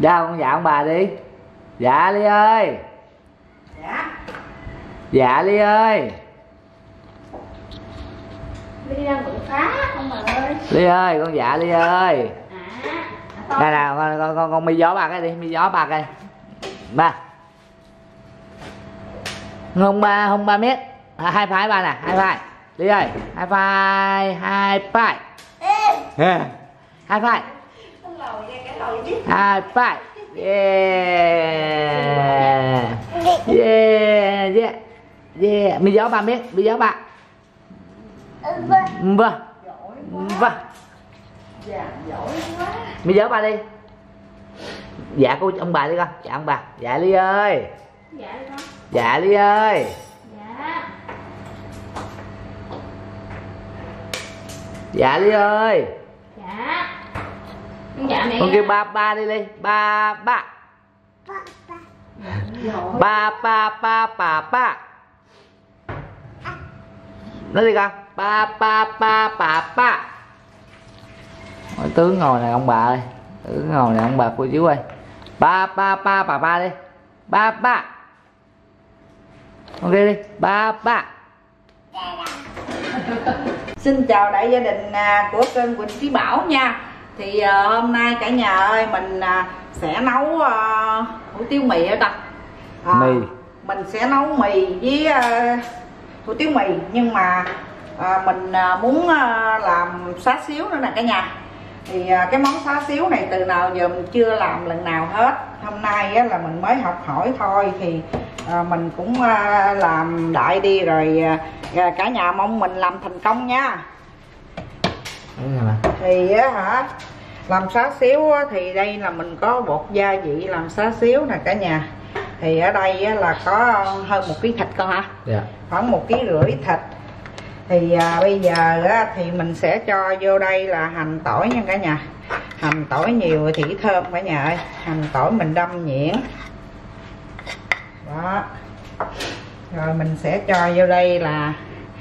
Ra con dạ ông bà đi. Dạ Ly ơi. Dạ. Dạ Ly ơi. Ly đang bự phá ông bà ơi. Ly ơi, con dạ Ly ơi. À. Đây nào, con mi gió ba cái đi, mi gió ba cái. Ba. Không ba mét. Hai phái ba nè, hai phái. Ly ơi, hai phái, hai phái. Hai phái. Hai phái. Yeah. Yeah, yeah. Yeah, mi gió 3 mét, mi gió 3. Vâng. Vâng. Dạ, giỏi quá. Mi gió 3 đi. Dạ cô ông bà đi con, dạ ông bà. Dạ Ly ơi. Dạ đi con. Dạ Ly ơi. Dạ. Dạ Ly ơi. Dạ. Dạ mẹ. Con kêu ba ba đi đi. Ba ba. Ba ba ba ba ba. Nói đi con. Ba ba ba ba ba. Tướng ngồi nè ông bà ơi. Tướng ngồi nè ông bà cô chú ơi. Ba ba ba ba ba đi. Ba ba. Ok đi. Ba ba. Xin chào đại gia đình của kênh Quỳnh Trí Bảo nha. Thì hôm nay cả nhà ơi mình sẽ nấu hủ tiếu mì ở ta. Mì. Mình sẽ nấu mì với hủ tiếu mì, nhưng mà mình muốn làm xá xíu nữa nè cả nhà. Thì cái món xá xíu này từ nào giờ mình chưa làm lần nào hết. Hôm nay là mình mới học hỏi thôi, thì mình cũng làm đại đi rồi cả nhà mong mình làm thành công nha. Thì làm xá xíu thì đây là mình có bột gia vị làm xá xíu nè cả nhà. Thì ở đây là có hơn 1 kg thịt con hả? Dạ. Khoảng 1,5 kg thịt. Thì bây giờ thì mình sẽ cho vô đây là hành tỏi nha cả nhà. Hành tỏi nhiều thì thơm cả nhà ơi. Hành tỏi mình đâm nhuyễn. Đó. Rồi mình sẽ cho vô đây là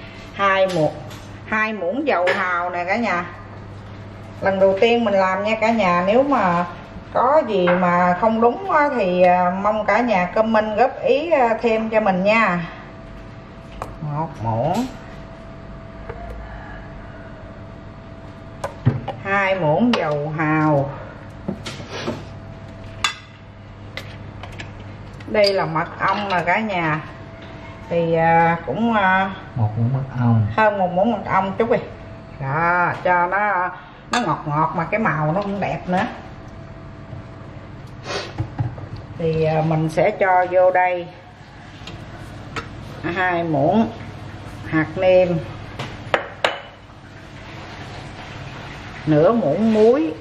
2 muỗng dầu hào nè cả nhà. Lần đầu tiên mình làm nha cả nhà. Nếu mà có gì mà không đúng thì mong cả nhà comment góp ý thêm cho mình nha. 1 muỗng, 2 muỗng dầu hào. Đây là mật ong nè cả nhà. Thì cũng 1 muỗng mật ong. Hơn 1 muỗng mật ong chút đi. Đó, cho nó ngọt ngọt mà cái màu nó cũng đẹp nữa. Thì mình sẽ cho vô đây 2 muỗng hạt nêm, nửa muỗng muối,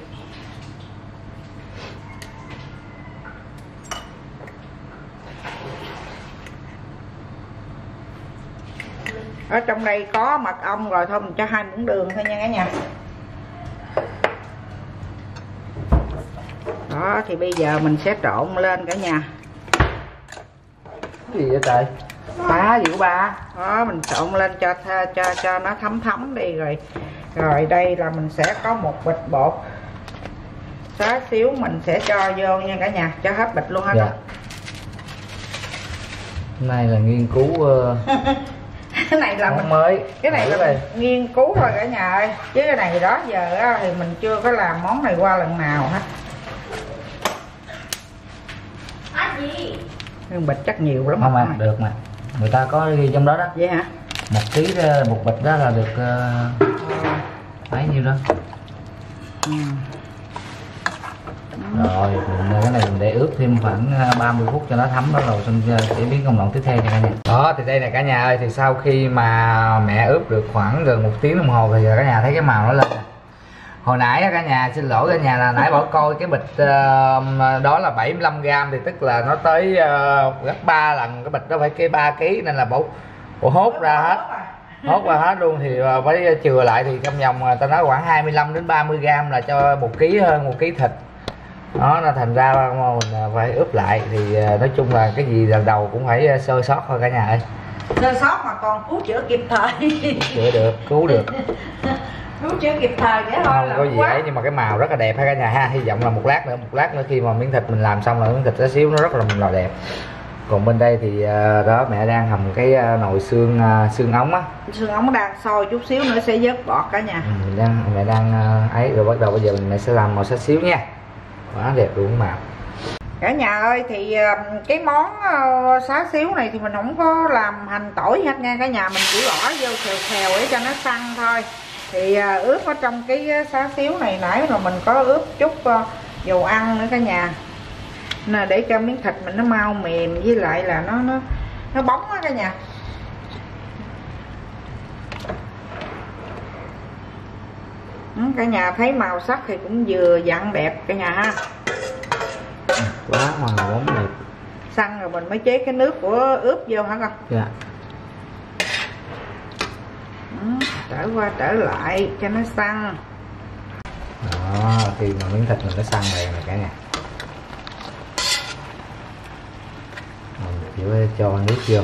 ở trong đây có mật ong rồi, thôi mình cho 2 muỗng đường thôi nha cả nhà. Đó, thì bây giờ mình sẽ trộn lên cả nhà. Cái gì vậy trời? Ba gì của ba? Đó, mình trộn lên cho nó thấm đi rồi. Rồi đây là mình sẽ có 1 bịch bột xá xíu, mình sẽ cho vô nha cả nhà, cho hết bịch luôn hết. Dạ. Hôm nay là nghiên cứu cái này là món mới. Cái này là mình nghiên cứu thôi cả nhà ơi, chứ cái này đó giờ thì mình chưa có làm món này qua lần nào hết. Nhưng bịch chắc nhiều lắm. Không mà được mà, người ta có ghi trong đó đó. Vậy hả? 1 kg bột bịch đó là được mấy nhiêu đó. Rồi cái này mình để ướp thêm khoảng 30 phút cho nó thấm đó, rồi xong chế biến công đoạn tiếp theo nha cả nhà. Đó thì đây là cả nhà ơi, thì sau khi mà mẹ ướp được khoảng gần 1 tiếng đồng hồ thì cả nhà thấy cái màu nó lên. Hồi nãy cả nhà, xin lỗi cả nhà là nãy bỏ coi cái bịch đó là 75g, thì tức là nó tới gấp 3 lần cái bịch đó, phải cái 3 kg, nên là bộ hốt ra hết. Hốt qua hết luôn, thì phải chừa lại, thì trong vòng ta nói khoảng 25 đến 30g là cho 1 kg, hơn 1 kg thịt. Đó, nó thành ra mình phải ướp lại. Thì nói chung là cái gì lần đầu cũng phải sơ sót thôi cả nhà ơi. Sơ sót mà còn cứu chữa kịp thời. Chữa được, cứu được. Lúc chưa kịp thời vậy thôi không là có gì ấy, nhưng mà cái màu rất là đẹp ha cả nhà ha. Hy vọng là một lát nữa khi mà miếng thịt mình làm xong là miếng thịt xá xíu nó rất là đẹp. Còn bên đây thì đó mẹ đang hầm cái nồi xương ống á. Xương ống đang sôi, chút xíu nữa sẽ vớt bọt cả nhà. Mẹ đang ấy rồi, bắt đầu bây giờ mẹ sẽ làm màu xá xíu nha. Quá đẹp luôn màu. Cả nhà ơi, thì cái món xá xíu này thì mình không có làm hành tỏi hết nha cả nhà, mình chỉ bỏ vô xèo xèo để cho nó săn thôi. Thì ướp ở trong cái xá xíu này nãy rồi mình có ướp chút dầu ăn nữa cả nhà, nè, để cho miếng thịt mình nó mau mềm, với lại là nó bóng á cả nhà. Cả nhà thấy màu sắc thì cũng vừa dặn đẹp cả nhà ha. Quá màu bóng đẹp. Săn rồi mình mới chế cái nước của ướp vô hả con? Dạ. Trở qua trở lại cho nó săn. Đó, khi mà miếng thịt mình nó săn này cả nhà, mình chỉ cho nước vô,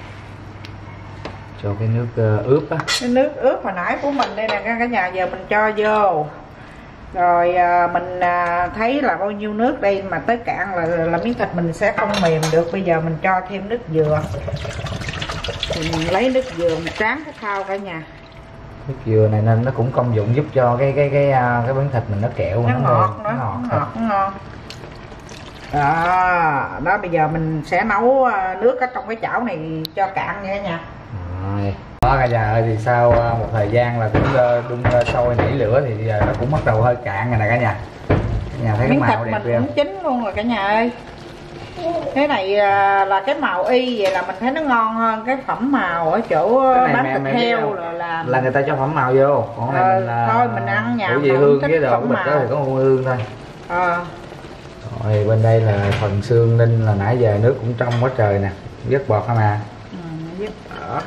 cho cái nước ướp á. Cái nước ướp hồi nãy của mình đây nè cả nhà, giờ mình cho vô. Rồi mình thấy là bao nhiêu nước đây mà tới cạn là miếng thịt mình sẽ không mềm được. Bây giờ mình cho thêm nước dừa. Thì mình lấy nước dừa mình tráng cái thau cả nhà. Nước dừa này nên nó cũng công dụng giúp cho cái miếng thịt mình nó kẹo, nó ngọt, nó ngon. Đó bây giờ mình sẽ nấu nước ở trong cái chảo này cho cạn nha cả nhà. Rồi. Đó cả nhà ơi, thì sau một thời gian là cũng đun sôi nảy lửa thì nó cũng bắt đầu hơi cạn rồi nè cả nhà. Cả nhà thấy cái màu đẹp mình cũng chín luôn rồi cả nhà ơi. Cái này là cái màu y, vậy là mình thấy nó ngon hơn cái phẩm màu ở chỗ bán thịt heo là người ta cho phẩm màu vô, còn này mình thôi mình ăn nhà gì hương với đồ của mình đó thì có hương thôi. Rồi bên đây là phần xương ninh là nãy giờ nước cũng trong quá trời nè, vớt bọt hả mà. Vớt bọt.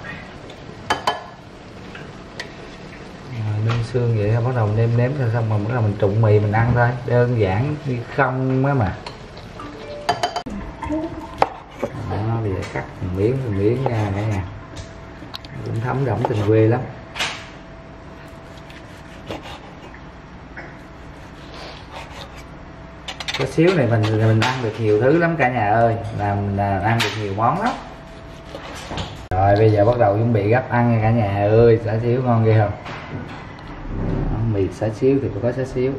Ninh xương vậy bắt đầu nêm rồi xong rồi bắt đầu mình trụng mì mình ăn thôi, đơn giản như không á mà. Đó, bây giờ cắt miếng nha cả nhà, cũng thấm đẫm tình quê lắm. Cái xíu này mình ăn được nhiều thứ lắm cả nhà ơi, mình ăn được nhiều món lắm. Rồi bây giờ bắt đầu chuẩn bị gấp ăn nha cả nhà ơi. Xá xíu ngon ghê không? Mì xá xíu thì phải có xá xíu.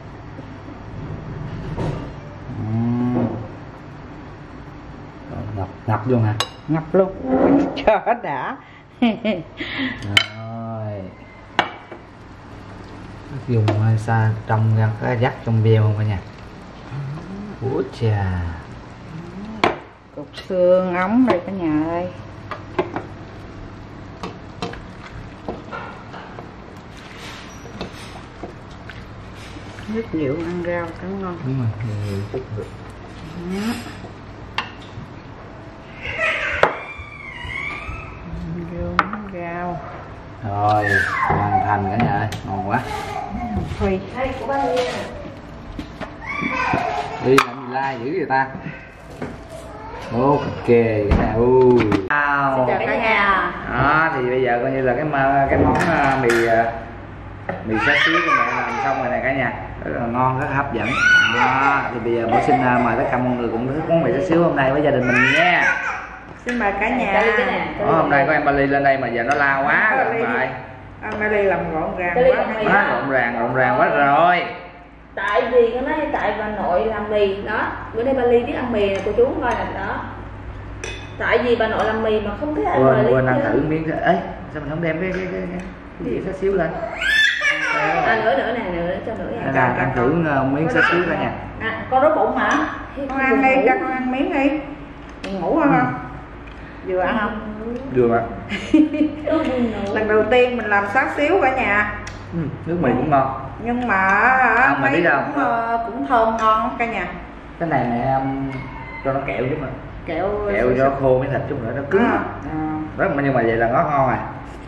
Ngập luôn hả? Ngập luôn cho đã. Rồi dùng xa trong cái dắt trong beo không cả nhà. Ủa chà, cục xương ống đây cả nhà ơi. Nước liệu ăn rau cũng ngon. Đúng rồi, nhiều chút được. Rau. Rồi, hoàn thành cả nhà ơi, ngon quá. Thôi. Đi làm gì like dữ vậy ta? Ok, cái này wow. Chào cả nhà. Đó, thì bây giờ coi như là cái món mì xá xíu của mẹ làm xong rồi nè cả nhà, rất là ngon, rất hấp dẫn. Đó, thì bây giờ mình xin mời tất cả mọi người cũng thích món mì xá xíu hôm nay với gia đình mình nha. Xin mời cả nhà. Hôm nay có em Bali lên đây mà giờ nó la quá rồi không phải. Anh Bali làm rộn ràng quá. Rộn ràng quá rồi. Tại vì nó nói tại bà nội làm mì đó, bữa nay Bali biết ăn mì này cô chú coi nè đó. Tại vì bà nội làm mì mà không thấy ăn quên ăn thử miếng thôi. Ấy sao mình không đem cái gì xá xíu lên. Nữa nè, nữa cho nữa nha. Ăn thử miếng xá xíu ra nha. Con đói bụng hả? Con ăn đi, cho con ăn miếng đi. Ngủ không? Vừa ăn không? Vừa mà. Lần đầu tiên mình làm xá xíu cả nhà. Nước mì cũng ngon. Nhưng mà mà biết không? Cũng thơm ngon cả nhà. Cái này mẹ cho nó kẹo chứ mà. Kẹo cho khô miếng thịt chút nữa nó cứng. Rất mà nhưng mà vậy là nó ngon à.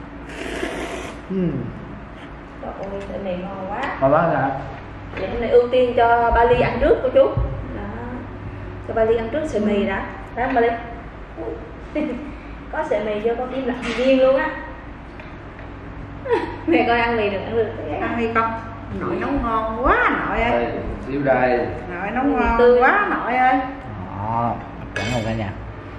Ôi, mì ngon quá. Ngon quá hả? Vậy hôm nay ưu tiên cho Bali ăn trước cô chú. Đó. Cho Bali ăn trước sợi mì đã. Đó Bali. Có sợi mì vô con im lặng nhiên luôn á. Mẹ coi ăn mì được, ăn được. Ăn đi con. Nội nấu ngon quá nội ơi. Đây, xíu đây. Nội nấu ngon quá nội ơi. Đó, hấp dẫn không cả nhà.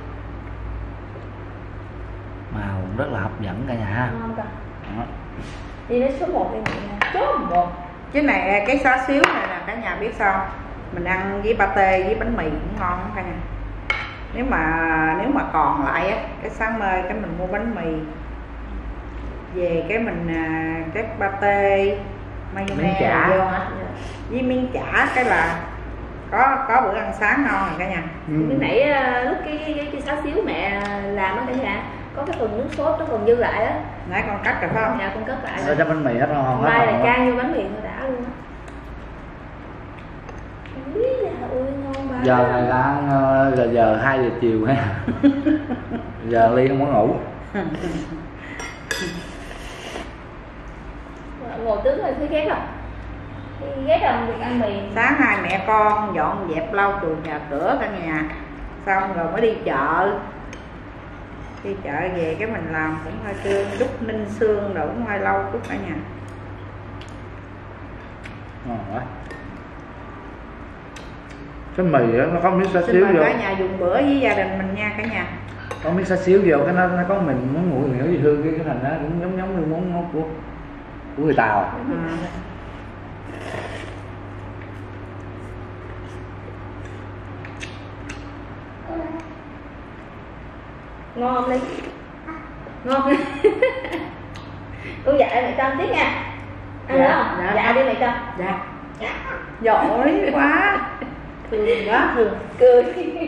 Màu rất là hấp dẫn cả nhà ha. Ngon ta. Đó. Đi đến số 1 đi mẹ. Số 1. Cái này cái xá xíu này là cả nhà biết sao? Mình ăn với pate với bánh mì cũng ngon lắm cả nhà. Nếu mà còn lại á, cái sáng mai cái mình mua bánh mì về cái mình cái pate mayonnaise vô hả? Với miếng chả cái là có bữa ăn sáng ngon rồi cả nhà. Lúc nãy lúc cái xá xíu mẹ làm á cả nhà, có cái phần nước sốt nó còn dư lại á. Nãy con cắt rồi phải không? Dạ con cất lại. Cho bánh mì hết không? Mai là chan vô bánh mì thôi đã luôn á. Ôi ngon bà. Giờ này là ăn giờ 2 giờ chiều ha. Giờ Ly không muốn ngủ. Ngồi tướng rồi thấy ghét không? Ghét không việc ăn mì. Sáng hai mẹ con dọn dẹp lau chùi nhà cửa cả nhà, xong rồi mới đi chợ. Đi chợ về cái mình làm cũng hơi trương, đút ninh xương rồi cũng hơi lâu chút cả nhà. Ngon quá. Cái mì đó, nó có miếng xá Xin xíu mời vô. cả nhà dùng bữa với gia đình mình nha cả nhà. Có miếng xá xíu vô cái nó có mình muốn ngủ người gì hương cái thành nó cũng giống như món của người Tàu. Ngon không Ly? Ngon. Con dạy mẹ Trâm tiếp nha. Ăn được không? Dạ đi mẹ Trâm. Dạ. Giỏi quá. Thương quá thương. Cười.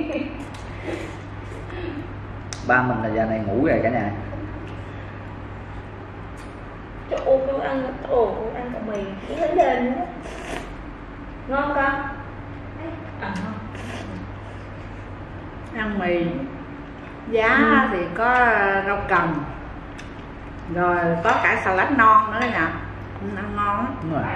Ba mình là giờ này ngủ rồi cả nhà. Trời ơi, con ăn cả mì, chỉ lấy lên nữa. Ngon con? Ngon. Ăn mì giá thì có rau cần, rồi có cả salad non nữa nè, ăn ngon lắm. Đúng rồi.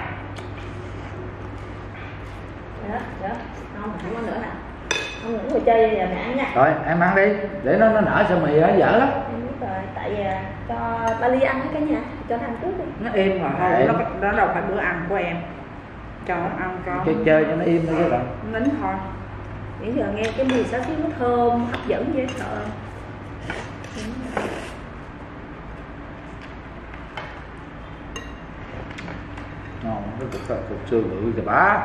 Đó, ngon không có nữa nè. Không ngủ rồi chơi giờ mẹ ăn nha. Rồi em ăn đi, để nó nở sao mì á dở lắm. Em biết rồi, tại cho ba Ly ăn hết cả nhà, cho nó ăn trước đi. Nó im rồi thôi, nó đâu phải bữa ăn của em. Cho nó ăn cho Chơi cho nó im thôi chứ bạn. nín thôi. Bây giờ nghe cái mùi xá xíu nó thơm, hấp dẫn dễ sợ. Ngon, cái cục xương bự thì bá.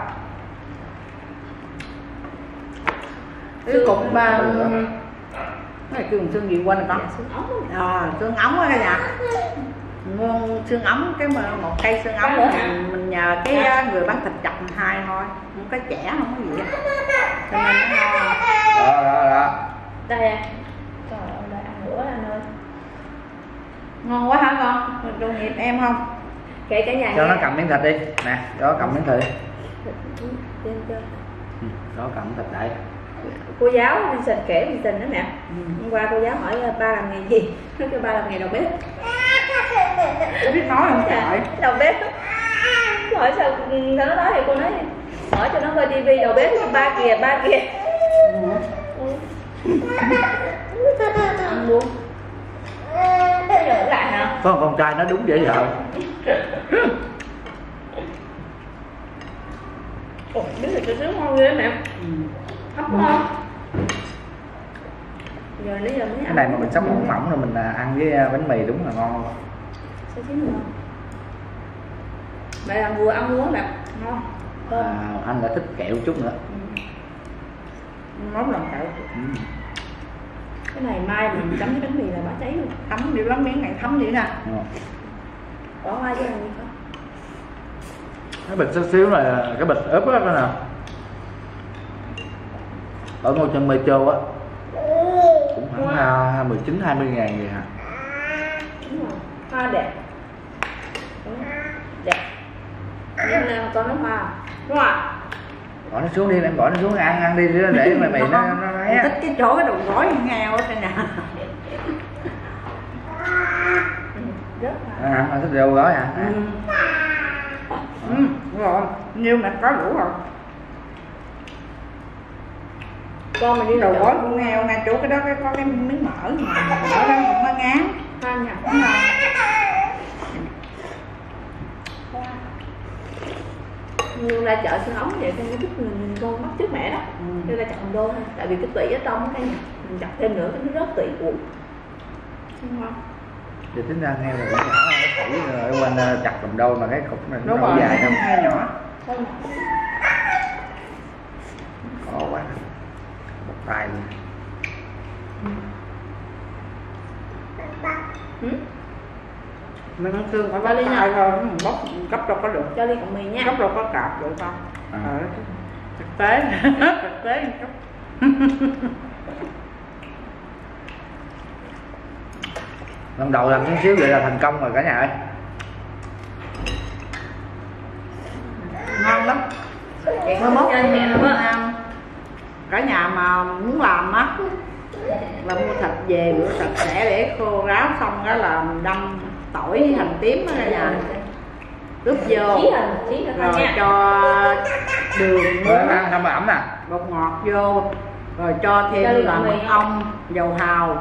Cái cục ba cái kêu xương gì quên rồi con. Xương ống đó. Xương ống á cả nhà. Ngon xương ống, cái một cây xương ống mình nhờ cái người bán thịt chặt hai thôi, không có chẻ không có gì hết. Cho nên nó ngon. Đó. Đây à. Trời ơi, đây ăn bữa anh ơi. Ngon quá hả con? Tội nghiệp em không? Kể cả nhà Cho nghe. nó cầm miếng thịt đi. Nè, cho nó cầm miếng thịt. Chơi. Đó cầm thịt đây. Cô giáo đi sình kể đi sình đó mẹ. Hôm qua cô giáo hỏi ba làm nghề gì? Nó kêu ba làm nghề đầu bếp. Có biết nói không trời? Đầu bếp. Hỏi sao nó nói thì cô nói hỏi cho nó coi tivi đầu bếp ba kìa. Ăn luôn. Bây giờ lại hả? Có một con trai nó đúng dễ sợ. Ồ, biết là sướng ngon ghê mẹ. Hấp ngon. Giờ lấy giờ mới Cái ăn. này mà mình sống mỏng rồi mình ăn với bánh mì đúng là ngon luôn. Sao chứ ngon. Mẹ làm vừa ăn luôn mẹ. Ngon. Thơm. Anh đã thích kẹo chút nữa. Món lòng kẹo. Cái này mai mình chấm với bánh mì là bả cháy luôn. Thấm dữ lắm, miếng này thấm dữ nè. Bỏ hoa chứ làm gì không? Cái bịch xíu xíu là cái bịch ướp đó nè. Ở ngôi chân Metro á cũng khoảng 19-20 ngàn vậy hả? Đúng rồi. Hoa đẹp. Đẹp. Nhưng mà con nó hoa. Đúng không? Bỏ nó xuống đi, em bỏ nó xuống ăn đi để mày nó Em thích cái chỗ cái đầu gối nghèo ở trên nè. Rất là. Anh thích rau gói hả? Đúng rồi, nhiêu mẹ có đủ rồi. Con mình đi Đầu gối cũng nghèo ngay chỗ cái đó có cái miếng mỡ mà mỡ đó cũng có ngán. Hoa nhặt. Đúng rồi. Luôn ra chợ Xuân Ống vậy, con thích con bắt trước mẹ đó. Đưa ra chợ Hồng Đô thôi, tại vì cái tủy ở trong cái mình chặt thêm nữa cái nó rớt tủy cuộn. Không ngon. Thì tính ra heo là cũng nhỏ, cái tủy ở quanh chặt cầm đôi mà cái cục này Đúng nó rồi, dài không? heo nhỏ. Khó quá. Một tay luôn. Mình ăn xương phải bóc tay thôi, bóc gấp đâu có được. Cho ly cọng mì nha. Gấp đâu có cạp được không? Thực tế thực tế một chút. Lần đầu làm chút xíu vậy là thành công rồi cả nhà ơi. Ngon lắm. Mai mốt cả nhà mà muốn làm á là mua thịt về rửa sạch sẽ để khô ráo, xong đó là đâm tỏi hành tím đó cả nhà, ướp vô rồi cho đường Ăn không ẩm nè, bột ngọt vô, rồi cho thêm là mật ong, dầu hào,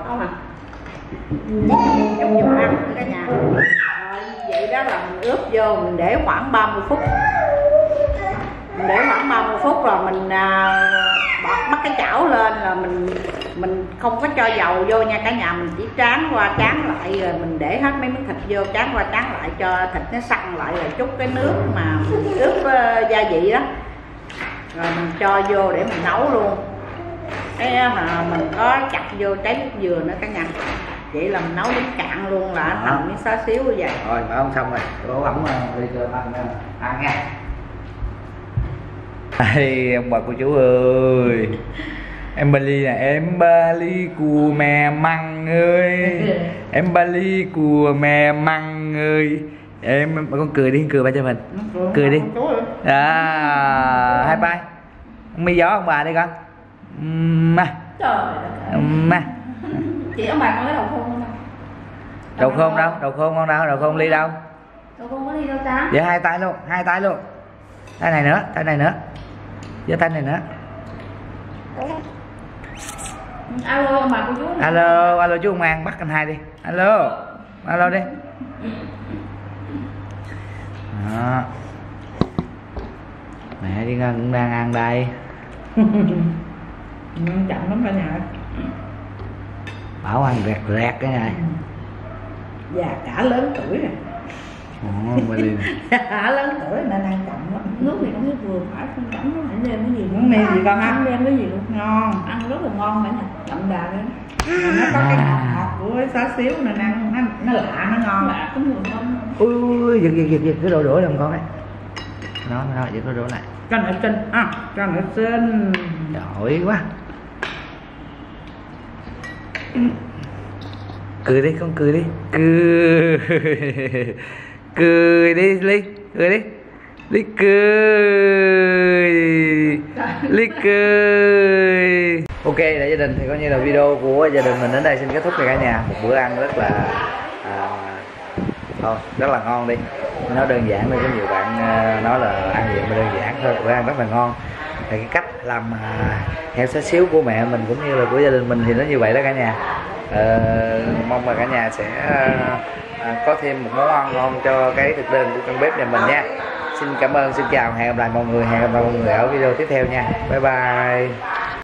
chút dầu ăn cả nhà. Rồi vậy đó là mình ướp vô, mình để khoảng 30 phút. Mình để khoảng 30 phút rồi mình bắt cái chảo lên, là mình không có cho dầu vô nha cả nhà, mình chỉ tráng qua tráng lại, rồi mình để hết mấy miếng thịt vô, tráng qua tráng lại cho thịt nó săn lại, rồi chút cái nước mà ướp gia vị đó, rồi mình cho vô để mình nấu luôn. Cái mà mình có chặt vô trái nước dừa nữa cả nhà, vậy là mình nấu đến cạn luôn là thành miếng xá xíu như vậy. rồi mà không xong rồi, đổ ẩm đi cho ăn nha. Đây ông bà cô chú ơi, em Bali nè, em Bali của mẹ măng ơi, em Bali của mẹ măng ơi, em con cười đi, cười ba cho mình, cười đi, hai bay, mi gió ông bà đi con, ma, ma, Chị ông bà con cái đầu khôn không? đầu khôn đâu, đầu khôn con đâu, đầu khôn ly đâu, Đầu khôn có ly đâu ta? vậy hai tay luôn, tay này nữa, giơ tay này nữa. Alo ông bà cô chú. Alo chú Công An, bắt anh hai đi. Alo đi. Đó. Mẹ đi Ngân cũng đang ăn đây. Chậm lắm cả nhà. Bảo ăn rẹt cái này. Già cả lớn tuổi rồi. Già lớn tuổi nên ăn chậm lắm. Nước thì nó mới vừa phải, không chậm nó phải nêm cái gì. Muốn nêm gì con ăn? Nêm cái gì luôn. Ngon. Ăn rất là ngon cả nhà, đậm đà lên. Nó có cái ngọt của xá xíu nên ăn nó lạ, nó ngon. Lạ có mùi ngon. Ui, giật cái đồ đũa làm con ấy. Nó giật cái đũa lại. Cho nữa xin, cho nữa xin. Giỏi quá. Cười đi con, cười đi. Cười đi Ly, cười đi. Ly cười. Ly cười. Ok, để gia đình thì coi như là video của gia đình mình đến đây xin kết thúc rồi cả nhà. Một bữa ăn rất là thôi rất là ngon đi. Nó đơn giản thôi, có nhiều bạn nói là ăn gì mà đơn giản thôi, bữa ăn rất là ngon. Thì cái cách làm heo xá xíu của mẹ mình cũng như là của gia đình mình thì nó như vậy đó cả nhà. Mong là cả nhà sẽ có thêm một món ăn ngon cho cái thực đơn của căn bếp nhà mình nha. Xin cảm ơn, xin chào, hẹn gặp lại mọi người ở video tiếp theo nha. Bye bye.